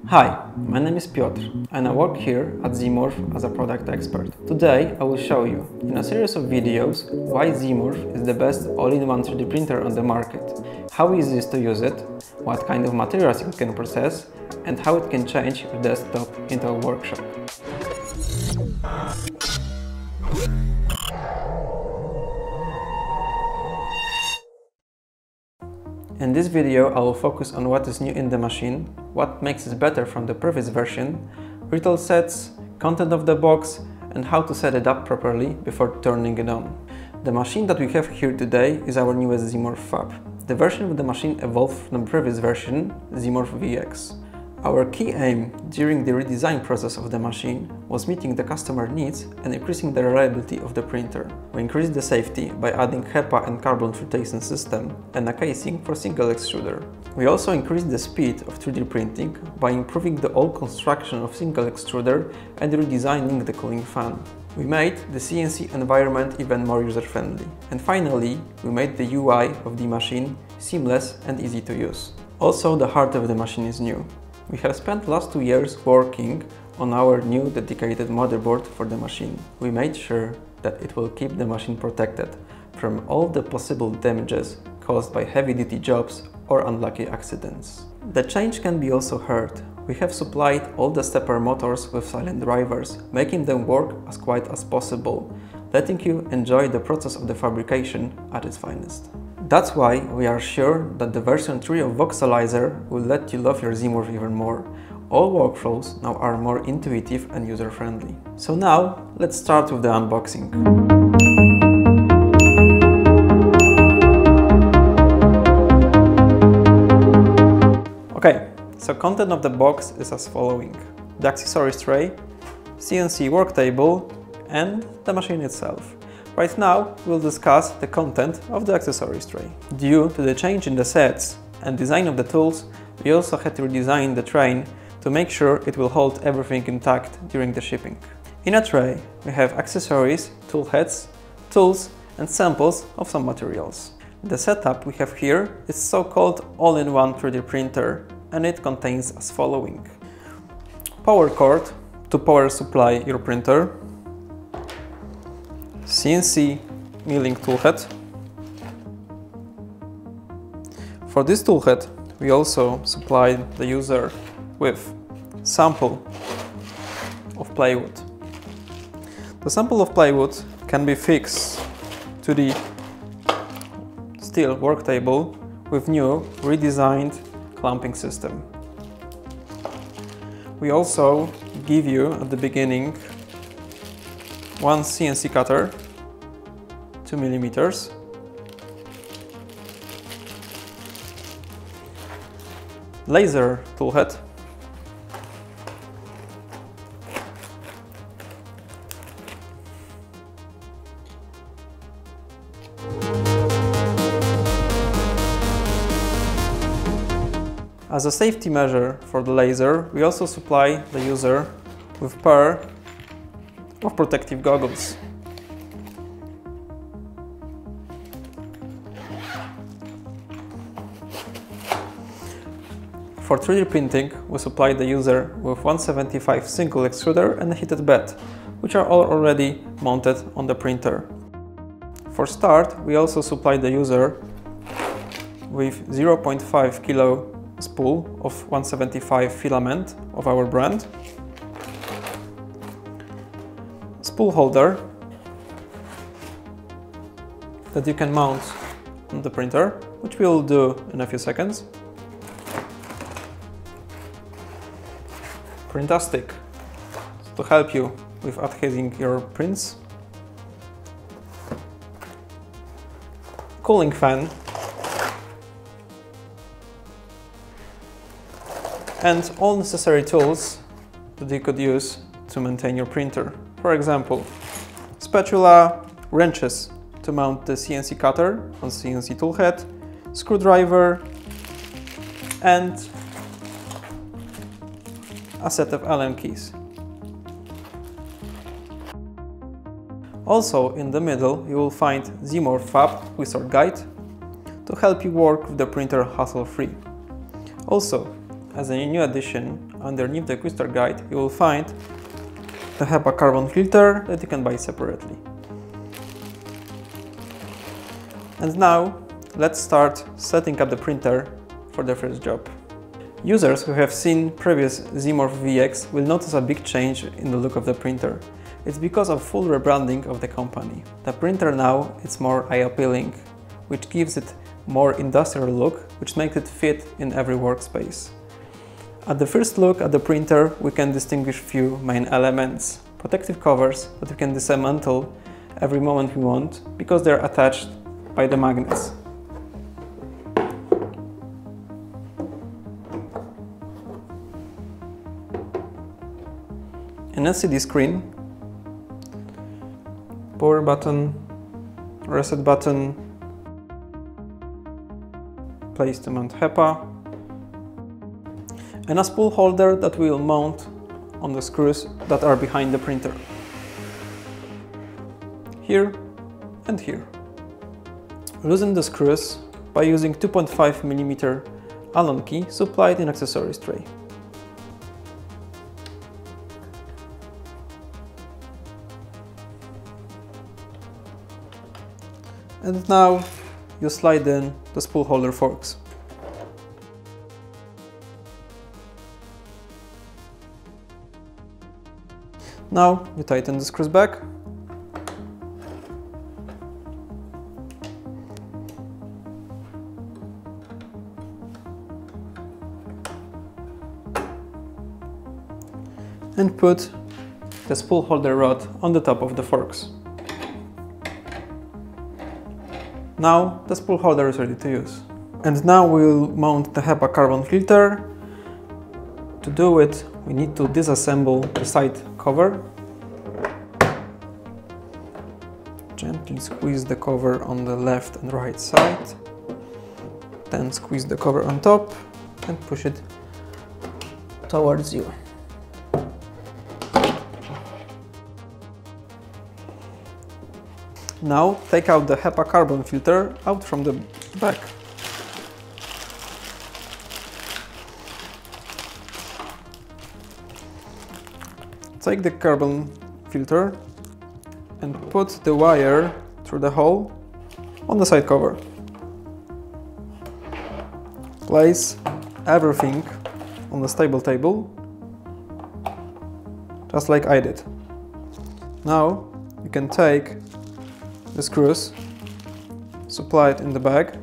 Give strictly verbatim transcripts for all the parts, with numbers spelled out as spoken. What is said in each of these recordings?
Hi, my name is Piotr and I work here at Zmorph as a product expert. Today I will show you, in a series of videos, why Zmorph is the best all-in-one three D printer on the market, how easy it is to use it, what kind of materials it can process, and how it can change your desktop into a workshop. In this video I will focus on what is new in the machine, what makes it better from the previous version, retail sets, content of the box, and how to set it up properly before turning it on. The machine that we have here today is our newest Zmorph Fab. The version of the machine evolved from the previous version, Zmorph V X. Our key aim during the redesign process of the machine was meeting the customer needs and increasing the reliability of the printer. We increased the safety by adding HEPA and carbon filtration system and a casing for single extruder. We also increased the speed of three D printing by improving the old construction of single extruder and redesigning the cooling fan. We made the C N C environment even more user-friendly. And finally, we made the U I of the machine seamless and easy to use. Also, the heart of the machine is new. We have spent the last two years working on our new dedicated motherboard for the machine. We made sure that it will keep the machine protected from all the possible damages caused by heavy-duty jobs or unlucky accidents. The change can be also heard. We have supplied all the stepper motors with silent drivers, making them work as quiet as possible, letting you enjoy the process of the fabrication at its finest. That's why we are sure that the version three of Voxelizer will let you love your Zmorph even more. All workflows now are more intuitive and user-friendly. So now, let's start with the unboxing. Okay, so content of the box is as following: the accessories tray, C N C work table, and the machine itself. Right now, we'll discuss the content of the accessories tray. Due to the change in the sets and design of the tools, we also had to redesign the tray to make sure it will hold everything intact during the shipping. In a tray, we have accessories, tool heads, tools, and samples of some materials. The setup we have here is so-called all-in-one three D printer, and it contains as following: power cord to power supply your printer, C N C milling toolhead. For this toolhead, we also supplied the user with sample of plywood. The sample of plywood can be fixed to the steel work table with new redesigned clamping system. We also give you at the beginning one C N C cutter, two millimeters, laser toolhead, as a safety measure for the laser, we also supply the user with a pair of protective goggles. For three D printing, we supply the user with one seventy-five single extruder and a heated bed, which are all already mounted on the printer. For start, we also supply the user with zero point five kilo spool of one seventy-five filament of our brand, spool holder that you can mount on the printer, which we will do in a few seconds. Printastic to help you with adhering your prints. Cooling fan. And all necessary tools that you could use to maintain your printer. For example, spatula, wrenches to mount the C N C cutter on C N C toolhead, screwdriver, and a set of Allen keys. Also in the middle you will find Zmorph Fab Wizard Guide to help you work with the printer hassle-free. Also, as a new addition, underneath the quick start guide, you will find the HEPA carbon filter that you can buy separately. And now, let's start setting up the printer for the first job. Users who have seen previous Zmorph V X will notice a big change in the look of the printer. It's because of full rebranding of the company. The printer now is more eye-appealing, which gives it more industrial look, which makes it fit in every workspace. At the first look at the printer, we can distinguish few main elements. Protective covers that we can dismantle every moment we want, because they're attached by the magnets. An L C D screen, power button, reset button, place to mount HEPA, and a spool holder that we will mount on the screws that are behind the printer. Here and here. Loosen the screws by using two point five millimeter Allen key supplied in accessories tray. And now you slide in the spool holder forks. Now you tighten the screws back. And put the spool holder rod on the top of the forks. Now the spool holder is ready to use. And now we'll mount the HEPA carbon filter. To do it, we need to disassemble the side cover. Gently squeeze the cover on the left and right side. Then squeeze the cover on top and push it towards you. Now take out the HEPA carbon filter out from the back. Take the carbon filter and put the wire through the hole on the side cover. Place everything on the stable table, just like I did. Now you can take the screws supplied in the bag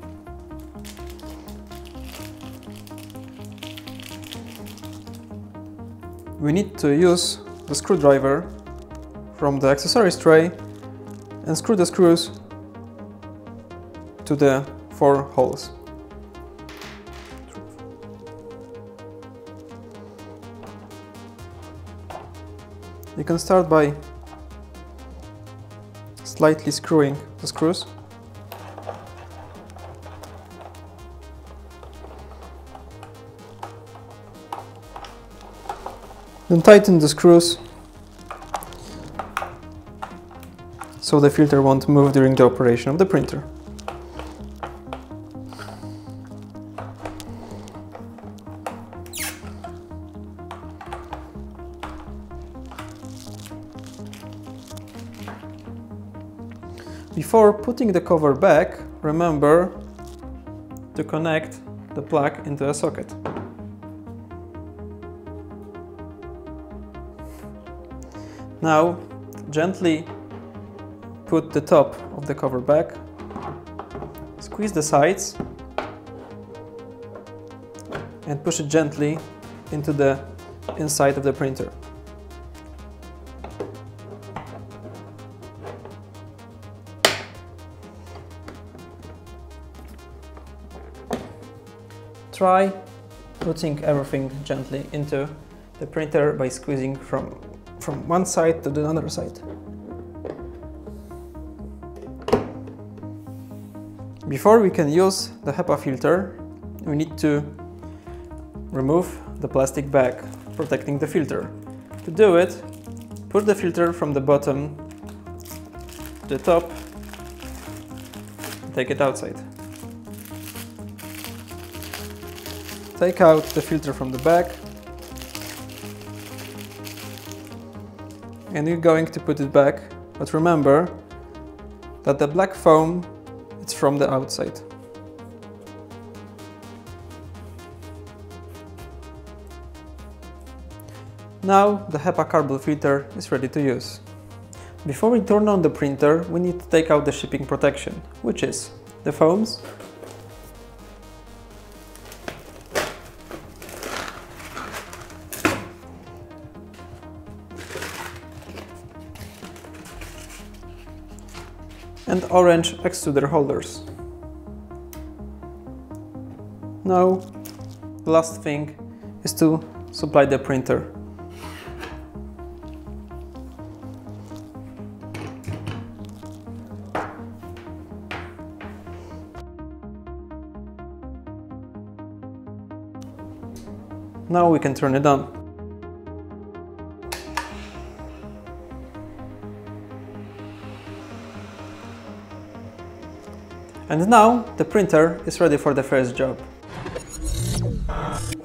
we need to use the screwdriver from the accessories tray and screw the screws to the four holes. You can start by slightly screwing the screws. Then tighten the screws so the filter won't move during the operation of the printer. Before putting the cover back, remember to connect the plug into a socket. Now, gently put the top of the cover back, squeeze the sides, and push it gently into the inside of the printer. Try putting everything gently into the printer by squeezing from, from one side to the other side. Before we can use the HEPA filter, we need to remove the plastic bag protecting the filter. To do it, put the filter from the bottom to the top, take it outside. take out the filter from the back and you're going to put it back, but remember that the black foam is from the outside. Now the HEPA carbon filter is ready to use. Before we turn on the printer, we need to take out the shipping protection, which is the foams, and orange extruder holders. Now, the last thing is to supply the printer. Now we can turn it on. And now the printer is ready for the first job.